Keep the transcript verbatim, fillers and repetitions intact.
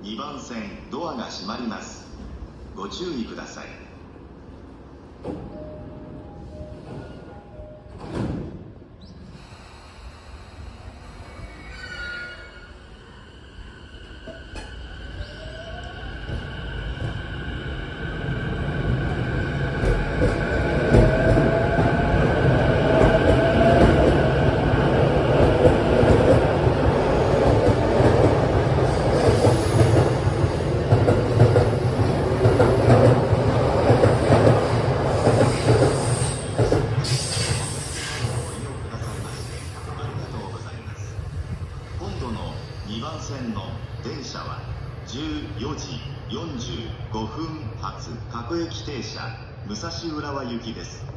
にばん線ドアが閉まります。ご注意ください。にばん線の電車はじゅうよじよんじゅうごふん発各駅停車武蔵浦和行きです。